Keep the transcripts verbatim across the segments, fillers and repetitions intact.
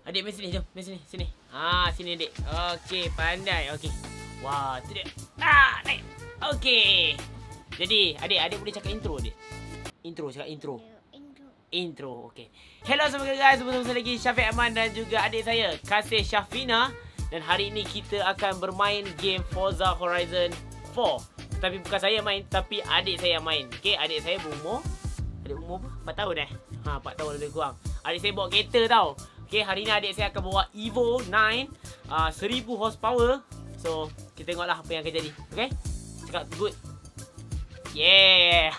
Adik, main sini. Jom, main sini. Sini. Ah, sini, adik. Okey, pandai. Okey. Wah, tu dia. Ah, naik. Okey. Jadi, adik, adik boleh cakap intro, adik. Intro, cakap intro. Intro. Intro, okey. Hello semua guys, bersama lagi Syafiq Aman dan juga adik saya, Kasih Syafina. Dan hari ini kita akan bermain game Forza Horizon four. Tapi bukan saya main, tapi adik saya main. Okey, adik saya berumur, adik umur apa? empat tahun eh? Ha, empat tahun lebih kurang. Adik saya bawa kereta tau. Okey, hari ni adik saya akan bawa Evo nine, uh, seribu horsepower. So, kita tengoklah apa yang akan jadi. Okey? Cakap good. Yeah.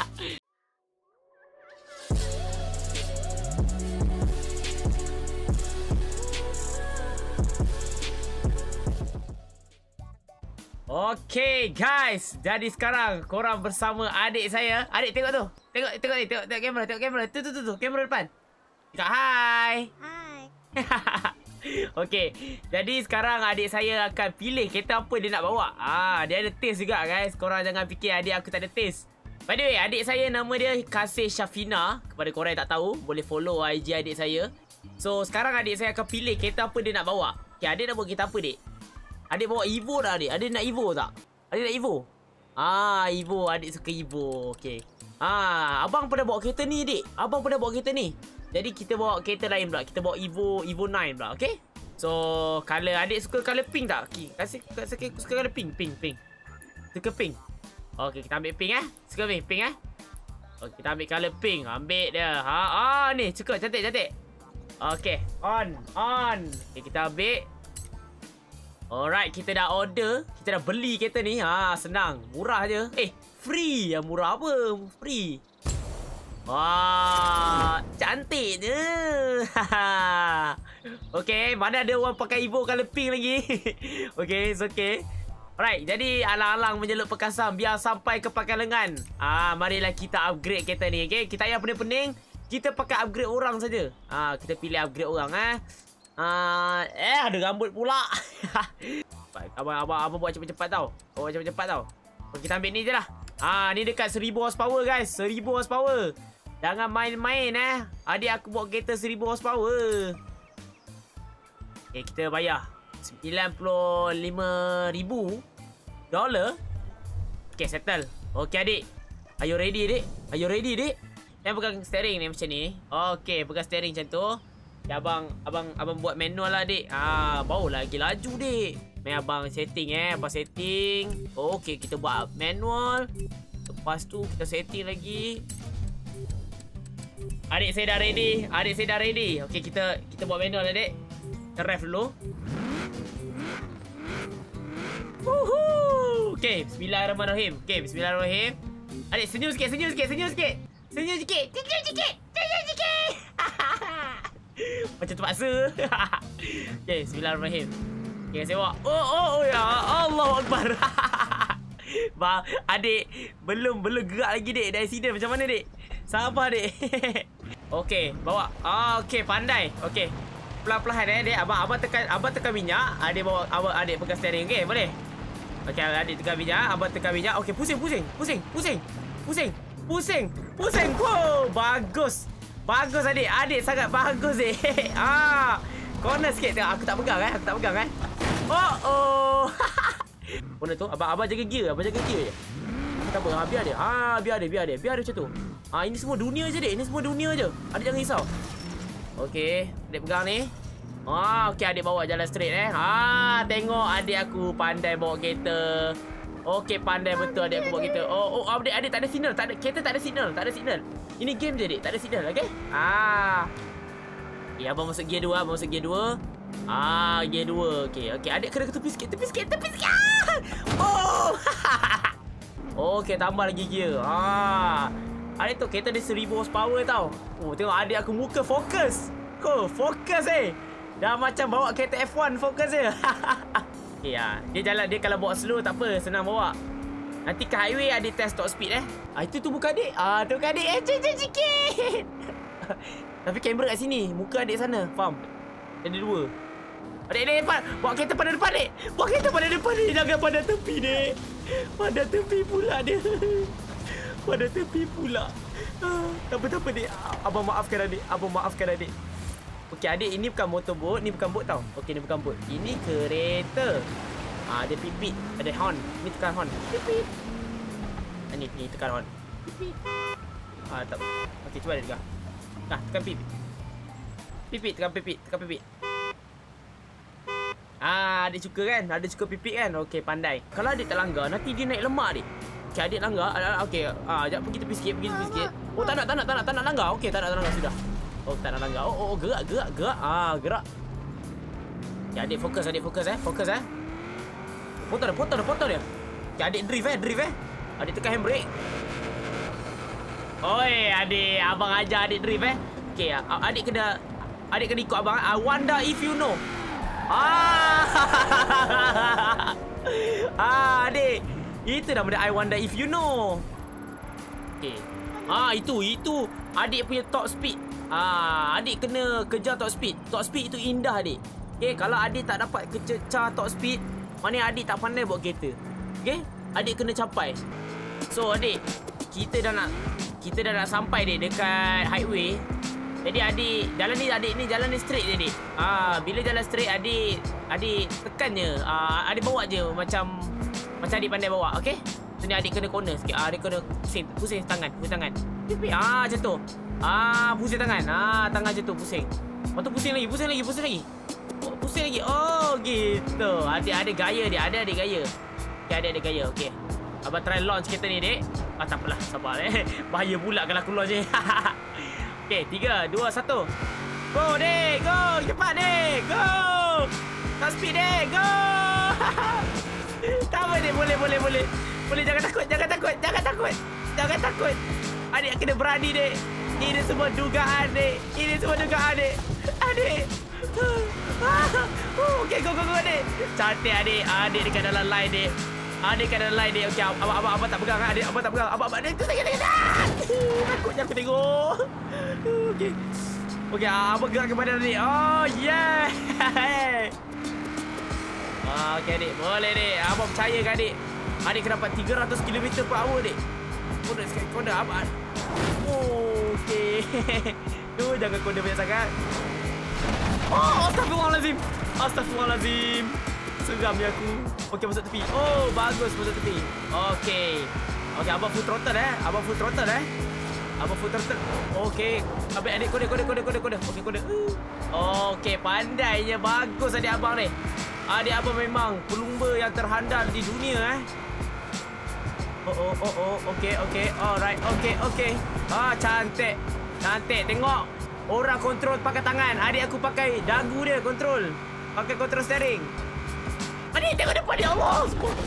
Okay guys, jadi sekarang korang bersama adik saya. Adik tengok tu. Tengok tengok ni, tengok tengok kamera, tengok kamera. Tu tu tu tu, kamera depan. Cakap hai. Hai. Okay, jadi sekarang adik saya akan pilih kereta apa dia nak bawa. Ah, dia ada taste juga guys. Korang jangan fikir adik aku tak ada taste. By the way, adik saya nama dia Kasih Syafina. Kepada korang yang tak tahu, boleh follow I G adik saya. So, sekarang adik saya akan pilih kereta apa dia nak bawa. Okay, adik nak bawa kereta apa, dik? Adik bawa Evo tak, adik? Adik nak Evo tak? Adik nak Evo? Ah, Evo. Adik suka Evo. Okay. Ah, abang pernah bawa kereta ni, dik. Abang pernah bawa kereta ni. Jadi, kita bawa kereta lain pula. Kita bawa Evo Evo nine pula. Okay? So, color. Adik suka color pink tak? Okay. Kasih, kasih suka color pink. Pink, pink. Suka pink. Okay, kita ambil pink eh. Suka pink, pink eh. Okay, kita ambil color pink. Ambil dia. Ha, ah, ni. Suka. Cantik, cantik. Okay. On. On. Okay, kita ambil. Alright, kita dah order. Kita dah beli kereta ni. Ha, senang. Murah je. Eh, free. Yang murah apa? Free. Wah, cantik je. Okay, mana ada orang pakai Evo color pink lagi. Okay, it's okay. Alright, jadi alang-alang menjeluk perkasan biar sampai ke pangkal lengan. Ah, marilah kita upgrade kereta ni. Okay, kita payah pening-pening. Kita pakai upgrade orang saja. Ah, kita pilih upgrade orang eh. Uh, eh ada rambut pula. abang, abang, abang buat cepat-cepat tau. Abang buat cepat-cepat tau. Kita ambil ni je lah. Ah, ni dekat seribu horsepower guys. seribu horsepower. Jangan main-main eh. Adik aku bawa kereta seribu horsepower. Okay, kita bayar sembilan puluh lima ribu dolar. Okay, settle. Okay adik, are you ready adik? Are you ready adik? Yang pegang steering ni macam ni. Okay, pegang steering macam tu. Ya, abang, abang, abang buat manual lah, dik. Ah, barulah lagi laju, dik. Main abang setting eh, abang setting. Okey, kita buat manual. Lepas tu kita setting lagi. Adik saya dah ready. Adik saya dah ready. Okey, kita kita buat manual lah, dik. Kita rev dulu. Woohoo! Okey, bismillahirrahmanirrahim. Okey, bismillahirrahmanirrahim. Adik senyum sikit, senyum sikit, senyum sikit. Senyum sikit. Senyum sikit. Senyum sikit. Macam terpaksa. Okay, bismillahirrahmanirrahim. Okay, saya bawa. Oh, oh, oh ya Allahu Akbar. Bang, adik belum belum gerak lagi, dik. Dari sini macam mana, dik? Sabar, dik. Okay, bawa. Ah, okay, pandai. Okay. Pelan-pelan eh, dik. Abang abang tekan abang tekan minyak, adik bawa abang adik pegang steering, okey? Boleh? Okay, adik tekan minyak, abang tekan minyak. Okay, pusing, pusing, pusing, pusing. Pusing. Pusing. Pusing. Wow, bagus. Bagus adik, adik sangat bagus eh. Ah, corner sikit tengok. Aku tak pegang eh, aku tak pegang eh. Oh oh. Corner tu, abang abang jaga gear, abang jaga gear je. Tak apa, ha, biar dia. Ha, biar dia, biar dia, biar dia macam tu. Ha, ini semua dunia je dik, ini semua dunia je. Adik jangan risau. Okey, adik pegang ni. Ah, okey adik bawa jalan straight eh. Ha, tengok adik aku pandai bawa kereta. Okey, pandai betul adik aku bawa kereta. Oh, oh adik adik tak ada signal, tak ada kereta tak ada signal, tak ada signal. Ini game je, dik. Tak ada signal, okey? Ah. Okay, abang masuk gear dua, abang masuk gear dua. Ah, gear dua. Okey, okey. Adik kena ke tepi sikit, tepi sikit, tepi sikit. Oh. Okey, tambah lagi gear. Ah. Adik tu kereta dia seribu horsepower tau. Oh, tengok adik aku muka fokus. Oh, fokus eh. Dah macam bawa kereta F one fokus je. Okey, ah. Dia jalan, dia kalau bawa slow tak apa, senang bawa. Nanti ke highway ada test top speed eh. Ah, itu tu muka adik. Ah, tu muka adik. Eh, cek sikit. Tapi kamera kat sini. Muka adik sana. Faham? Ada dua. Adik, adik depan. Bawa kereta pada depan, dik. Bawa kereta pada depan, dik. Jangan pada tepi, dik. Pada tepi pula dia. Pada tepi pula. Ah, tak apa, tak apa, dik. Abang maafkan adik. Abang maafkan adik. Okey, adik, ini bukan motorboat, ni bukan boat tau. Okey, ni bukan boat. Ini kereta. Ah, dia pipit, ada horn. Ni tekan horn. Pipit. Ah, ni, ni tekan horn. Pipit. Ah, tak. Okey, cuba dia tekan. Nah, tekan pipit. Pipit, tekan pipit, tekan pipit. Ah, adik suka kan? Adik suka pipit kan? Okey, pandai. Kalau adik tak langgar, nanti dia naik lemak adik. Okey, adik langgar. Okey, ah, jap pergi tepi sikit, pergi tepi sikit. Oh, tak nak, tak nak, tak nak, tak nak langgar. Okey, tak nak, tak nak sudah. Oh, tak nak langgar. Oh, oh, oh, gerak, gerak, gerak. Ah, gerak. Ya, adik fokus, adik fokus eh. Fokus eh. Potong dia, potong dia, potong dia. Okay, adik drift eh, drift eh. Adik tekan handbrake. Oi, adik, abang ajar adik drift eh. Okay, adik kena, adik kena ikut abang. I wonder if you know. Ah, ah, adik. Itu nama dia, I wonder if you know. Okay. Ah, itu, itu. Adik punya top speed. Ah, adik kena kejar top speed. Top speed itu indah, adik. Okay, kalau adik tak dapat kejar top speed, maknanya adik tak pandai bawa kereta. Okay? Adik kena capai. So, adik, kita dah nak kita dah nak sampai dek dekat highway. Jadi adik, jalan ni adik ni jalan ni straight je, adik. Ah, bila jalan straight, adik adik tekan je. Ah, adik bawa je macam macam adik pandai bawa, okey? So ni adik kena corner sikit. Ah, adik kena pusing, pusing tangan, pusing tangan. Pipi. Ah, macam tu. Ah, pusing tangan. Ah, tangan macam tu pusing. Lepas tu pusing lagi, pusing lagi, pusing lagi. Oh, pusing lagi. Oh, gitu. Adik ada gaya dia, ada adik gaya. Okey, adik ada gaya. Okey. Abang try launch kereta ni, dek. Ah, tak apalah, sabar eh. Bahaya pula kalau aku launch ni. Okey, tiga, dua, satu. Go, dek. Go. Cepat, dek. Go. Tak speed, dek. Go. Tak apa, dek. Boleh, boleh, boleh. Boleh, jangan takut, jangan takut, jangan takut. Jangan takut. Adik kena berani, dek. Ini semua dugaan, dek. Ini semua dugaan, dek. Adik. Okey, go, go, go, dek. Cantik, adik. Adik dekat dalam line, dek. Adik kat dalam line, dek. Okey, abang, abang, abang tak pegang, adik. Abang tak pegang. Abang, abang, dek. Tengok, tengok, tengok. Takutnya aku tengok. Okey. Okey, abang gerak ke badan, adik. Oh, yeah. Okey, adik. Boleh, dek. Abang percaya ke adik? Adik kena dapat tiga ratus kilometer per hour, dek. Kode sekali, kode abang. Oh, okey. Tu, jangan kode banyak sangat. Oh, astagfirullahalazim. Astagfirullahalazim. Seram ni aku. Okey, masuk tepi. Oh, bagus masuk tepi. Okey. Okey, abang full throttle eh. Abang full throttle eh. Abang full throttle. Okey. Abang adik kode kode kode kode kode. Okey, kode. Okey, pandainya. Bagus adik abang ni. Adik abang memang pelumba yang terhandal di dunia eh. Oh, oh, oh, oh. Okey, okey. Alright. Okey, okey. Ah, cantik. Cantik. Tengok. Orang kontrol pakai tangan. Adik aku pakai dagu dia kontrol. Pakai kontrol steering. Adik, tengok depan dia. Allah.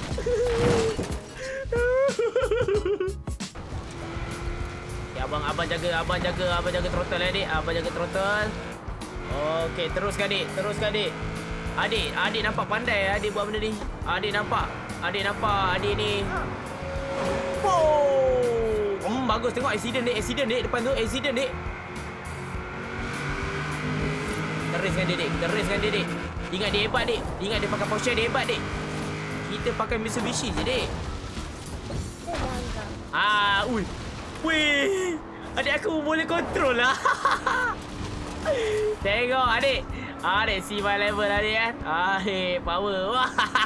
Okay, abang, abang jaga, abang jaga, abang jaga throttle eh, adik. Abang jaga throttle. Okey, teruskan, adik. Teruskan, adik. Adik, adik nampak pandai adik buat benda ni. Adik nampak. Adik nampak adik ni. Oh. Hmm, bagus. Tengok accident, dek. Accident, dek. Depan tu accident, dek. Kita race kan dia, dek. Kita race kan dia, dek. Ingat dia hebat, dek. Ingat dia pakai Porsche, dia hebat, dek. Kita pakai Mitsubishi je, dek. Ah, ui. Wih. Adik aku boleh kontrol lah. Tengok, adik. Adik, see my level, adik kan. Adik, power.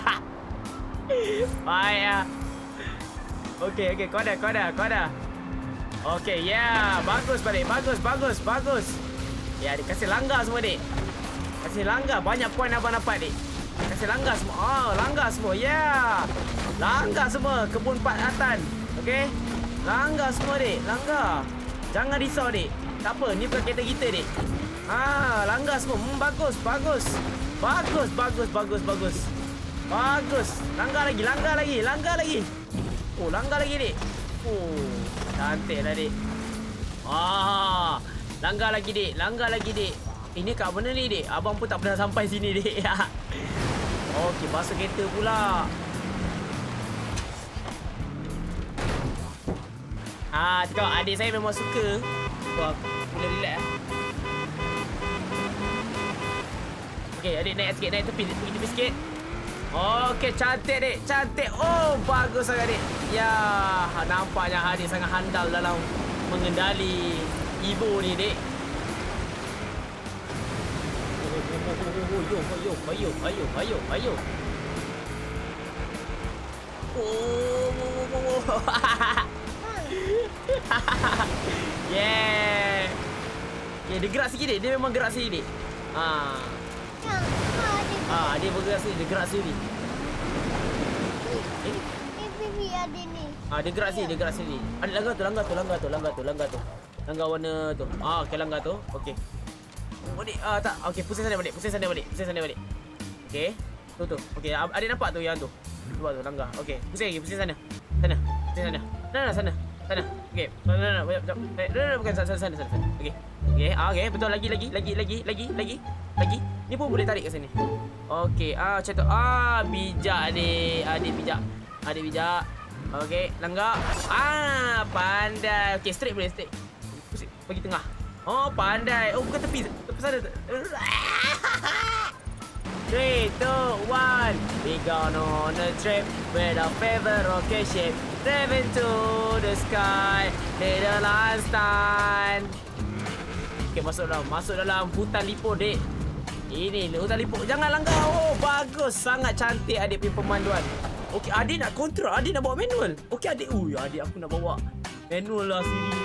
Baik lah. Okey, okey. Kau dah, kau dah, kau dah. Okey, ya. Yeah. Bagus, adik. Bagus, bagus, bagus. Ya, adik kasih langgar semua, dek. Kasih langgar. Banyak poin abang dapat, dek. Kasih langgar semua. Oh, langgar semua. Ya. Yeah. Langgar semua. Kebun Pak Atan. Okey. Langgar semua, dek. Langgar. Jangan risau, dek. Tak apa. Ni bukan kereta kita, dek. Ah, langgar semua. Hmm, bagus, bagus. Bagus, bagus, bagus, bagus. Bagus. Langgar lagi, langgar lagi, langgar lagi. Oh, langgar lagi, dek. Oh, cantik lah, dek. Ah. Langgar lagi, dek. Langgar lagi, dek. Ini kat mana ni, dek? Abang pun tak pernah sampai sini, dek. Okey, basuh kereta pula. Ah, tengok adik saya memang suka. Wah, boleh relax. Okey, adik naik sikit, naik tepi, pergi tepi sikit. Okey, cantik, dek. Cantik. Oh, bagus sangat, dek. Ya, nampaknya adik sangat handal dalam mengendali Evo ni, dek. oh, oh, yo, ayo, ayo, ayo, ayo. Oh, oh, oh, oh. Yeah. Yeah, dia gerak sikit dik. Dia memang gerak sikit dik. Ah. Ah, dia bergerak sikit, dia gerak sikit. Eh? Baby ada ni. Ah, dia gerak sikit, dia gerak sikit. Ada langgar tu, langgar tu, langgar tu, langgar tu, langgar tu. Langgar warna tu. Ah, okey langgar tu. Okey. Oh, dik. Ah, tak. Okey, pusing sana balik, pusing sana balik, pusing sana balik. Okey. Tu tu. Okey, adik nampak tu yang tu. Nampak tu langgar. Okey, pusing lagi, pusing sana. Sana. Pusing sana. Sana, sana. Sana. Sana. Okey. Sana, sana. Sekejap. Eh, sana, bukan sana, sana, sana, sana. Okey. Okey. Ah, okey. Betul lagi, lagi, lagi, lagi, lagi, lagi, lagi. Ni pun boleh tarik ke sini. Okey. Ah, macam tu. Ah, bijak adik. Adik bijak. Adik bijak. Okey, langgar. Ah, pandai. Okey, straight boleh, straight. Pusing, bagi tengah. Oh, pandai. Oh, bukan tepi. Tepi sana. three, two, one. We gone on a trip with our favorite rocket ship. Driving to the sky. Little Einstein. Okay, masuk dalam. Masuk dalam hutan lipo, dek. Ini hutan lipo. Jangan langgar. Oh, bagus. Sangat cantik adik punya pemanduan. Okey, adik nak kontrol. Adik nak bawa manual. Okey, adik. Ui, adik aku nak bawa manual lah sini.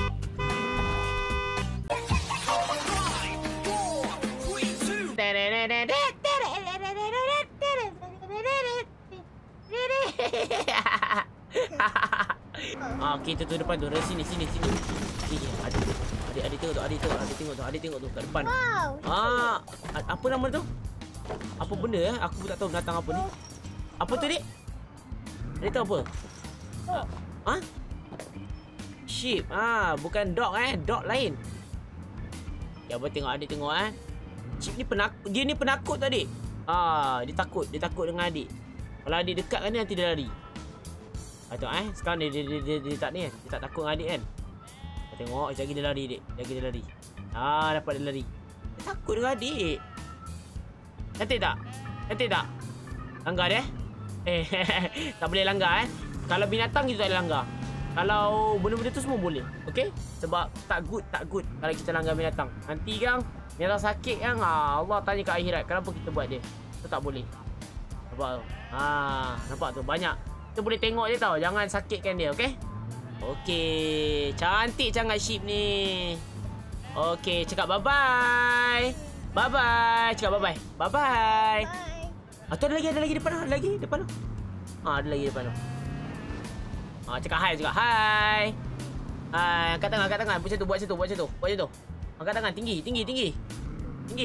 Ah, okey, tu tu depan tu. Dari sini, sini, sini. Sini, adik. Adik, adik tengok tu, adik tengok, adik tengok tu, adik tengok tu kat depan. Wow. Ah, apa nama tu? Apa benda eh? Aku pun tak tahu binatang apa ni. Apa tu, dik? Adik tahu apa? Oh. Ha? Sheep. Ah, bukan dog eh. Dog lain. Ya, apa tengok adik tengok eh. Sheep ni penakut. Dia ni penakut tu, adik. Ah, dia takut. Dia takut dengan adik. Kalau adik dekat kan nanti dia lari. Ah, tengok eh. Sekarang dia dia, dia, dia, dia tak ni kan. Dia tak takut dengan adik kan. Ah, tengok. Lagi dia lari, dik. Lagi dia lari. Ah, dapat dia lari. Dia takut dengan adik. Cantik tak? Cantik tak? Langgar dia? Eh, tak boleh langgar eh. Kalau binatang kita tak boleh langgar. Kalau benda-benda tu semua boleh. Okey? Sebab tak good, tak good kalau kita langgar binatang. Nanti kan binatang sakit kan, Allah tanya kat akhirat kenapa kita buat dia. Itu tak boleh. Nampak tu? Ha, nampak tu banyak. Kita boleh tengok dia tau. Jangan sakitkan dia, okey? Okey, cantik sangat sheep ni. Okey, cakap bye-bye. Bye-bye. Cakap bye-bye. Bye-bye. Bye. Ah, tu ada lagi, ada lagi depan tu. Ada lagi depan tu. Ah, ada lagi depan tu. Ah, cakap hai, cakap hai. Hai, angkat tangan, angkat tangan. Buat macam tu, buat macam tu, buat macam tu. Buat macam tu. Angkat tangan, tinggi, tinggi, tinggi. Tinggi.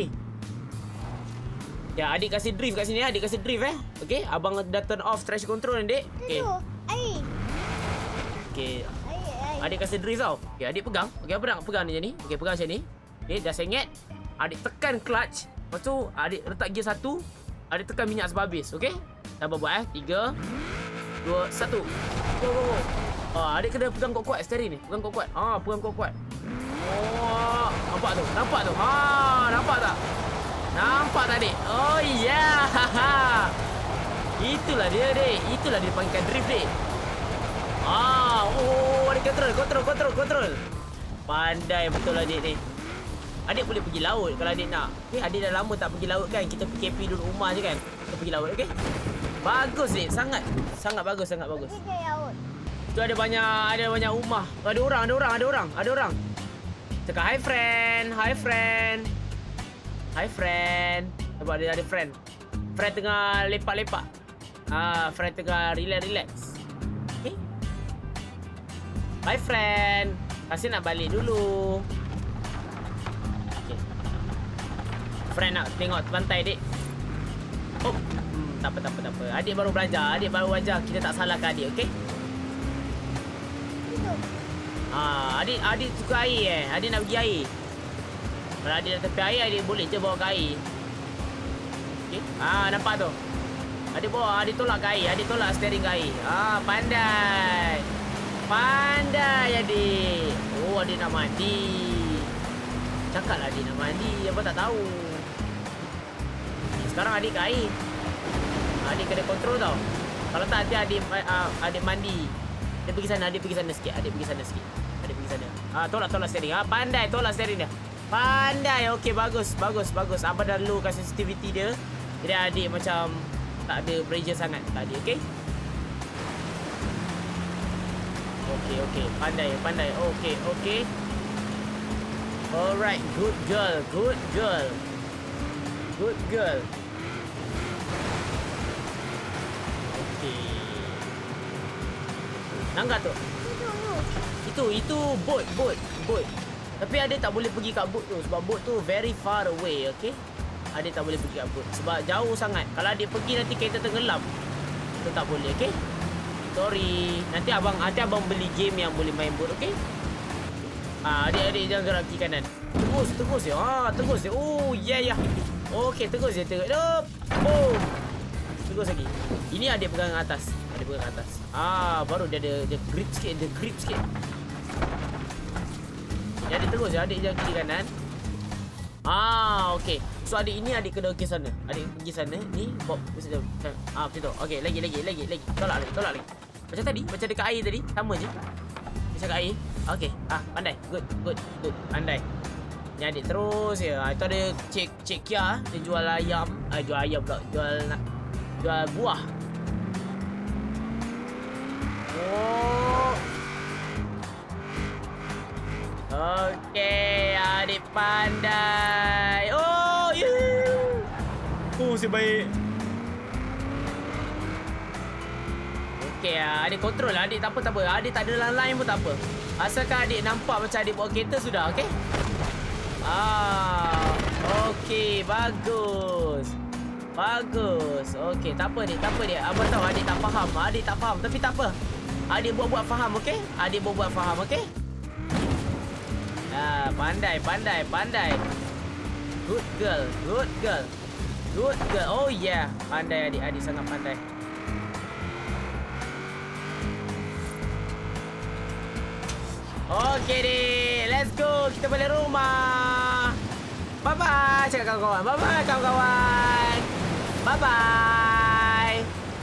Ya, adik kasih drift kat sini, adik kasih drift eh. Okey, abang dah turn off traction control ni, dek. Okey. Tu. Air. Okey. Air, air. Adik kasih drift tau. Okey, adik pegang. Okey, apa nak pegang ni macam ni? Okey, pegang macam ni. Okey, dah sengit. Adik tekan clutch. Lepas tu, adik letak gear satu. Adik tekan minyak sampai habis, okey? Sabar buat eh. Tiga, dua, satu. Go, go, go. Ah, adik kena pegang kuat-kuat steering ni. Pegang kuat-kuat. Ah, pegang kuat-kuat. Oh, nampak tu? Nampak tu? Ah, nampak tak? Nampak tak, adik? Oh, ya. Yeah. Itulah dia, dek. Itulah dia panggilkan drift, dek. Ah, oh, adik kontrol, kontrol, kontrol, kontrol. Pandai betul adik ni. Adik boleh pergi laut kalau adik nak. Okey, adik dah lama tak pergi laut kan. Kita P K P duduk rumah je kan. Kita pergi laut, okey? Bagus, dik. Sangat. Sangat bagus, sangat bagus. Pergi ke laut. Tu ada banyak, ada banyak rumah. Ada orang, ada orang, ada orang, ada orang. Cakap hi friend, hi friend. Hi friend. Sebab dia ada friend. Friend tengah lepak-lepak. Ah, friend tengah relax-relax. Okey? Hi friend. Kasih nak balik dulu. Friend nak tengok pantai, dek. Oh, hmm, tak apa, tak apa, tak apa. Adik baru belajar, adik baru belajar. Kita tak salahkan adik, okey? Itu. Ah, adik adik suka air eh. Adik nak pergi air. Kalau adik nak tepi air, adik boleh je bawa ke air. Okey? Ah, nampak tu. Adik bawa, adik tolak ke air, adik tolak steering ke air. Ah, pandai. Pandai adik. Oh, adik nak mandi. Cakaplah adik nak mandi, apa tak tahu. Sekarang adik ke air. Adik kena kontrol tau. Kalau tak nanti adik uh, adik mandi. Dia pergi sana, adik pergi sana sikit. Adik pergi sana sikit. Adik pergi sana. Ah, tolak tolak steering. Ah, pandai tolak steering dia. Pandai. Okey, bagus. Bagus, bagus. Abang dah low kat sensitivity dia. Jadi adik macam tak ada pressure sangat tadi, okey? Okey, okey. Pandai, pandai. Okey, okey. Alright, good girl. Good girl. Good girl. Okey. Nangkat tu. Itu, itu boat, boat, boat. Tapi adik tak boleh pergi kat boat tu sebab boat tu very far away, okey? Adik tak boleh pergi kat boat sebab jauh sangat. Kalau adik pergi nanti kereta tenggelam. Itu tak boleh, okey? Sorry. Nanti abang nanti abang beli game yang boleh main boat, okey? Ah, adik-adik jangan gerak kiri kanan. Terus, terus je. Ah, terus je. Oh, ya yeah, ya. Yeah. Okey, terus je, terus. Boom. Terus lagi. Ini adik pegang atas. Adik pegang atas. Ah, baru dia ada dia grip sikit, dia grip sikit. Dia ada terus je, adik jangan kiri kanan. Ah, okey. So adik ini adik kena ke sana. Adik pergi sana. Ni bob mesti jauh. Ah, macam tu. Okey, lagi lagi lagi lagi. Tolak lagi, tolak lagi. Macam tadi, macam dekat air tadi, sama je. Macam kat air. Okey. Ah, pandai. Good, good, good. Pandai. Ni adik terus je. Ah, itu ada Cik Cik Kia, dia jual ayam. Ah, jual ayam pula. Jual jual buah. Oh. Okey, adik pandai. Oh, yeah. Oh, si baik. Okey, adik kontrol lah. Adik tak apa, tak apa. Adik tak ada line pun tak apa. Asalkan adik nampak macam adik bawa kereta sudah, okey? Ah, okey, bagus. Bagus. Okey, tak apa dik, tak apa dik. Abang tahu adik tak faham. Adik tak faham, tapi tak apa. Adik buat-buat faham, okey? Adik buat-buat faham, okey? Ah, pandai, pandai, pandai. Good girl, good girl. Good girl. Oh yeah, pandai adik, adik sangat pandai. Okey dik, let's go. Kita balik rumah. Bye-bye cakap kawan-kawan. Bye-bye kawan-kawan. Bye-bye.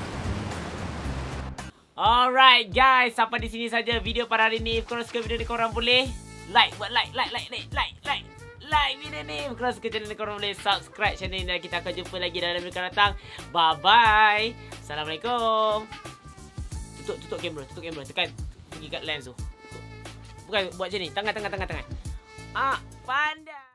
Alright guys, sampai di sini saja video pada hari ni. Kalau suka video ni korang boleh like, buat like, like, like, like, like, like, like video ni. Kalau suka channel ni korang boleh subscribe channel ni. Dan kita akan jumpa lagi dalam video akan datang. Bye-bye. Assalamualaikum. Tutup, tutup kamera, tutup kamera. Tekan pergi kat lens tu. Bukan buat macam ni. Tangan, tangan, tangan, tangan. Ah, pandai.